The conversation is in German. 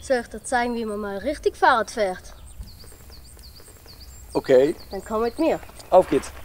Soll ich dir zeigen, wie man mal richtig Fahrrad fährt? Okay, Dann komm mit mir. auf geht's.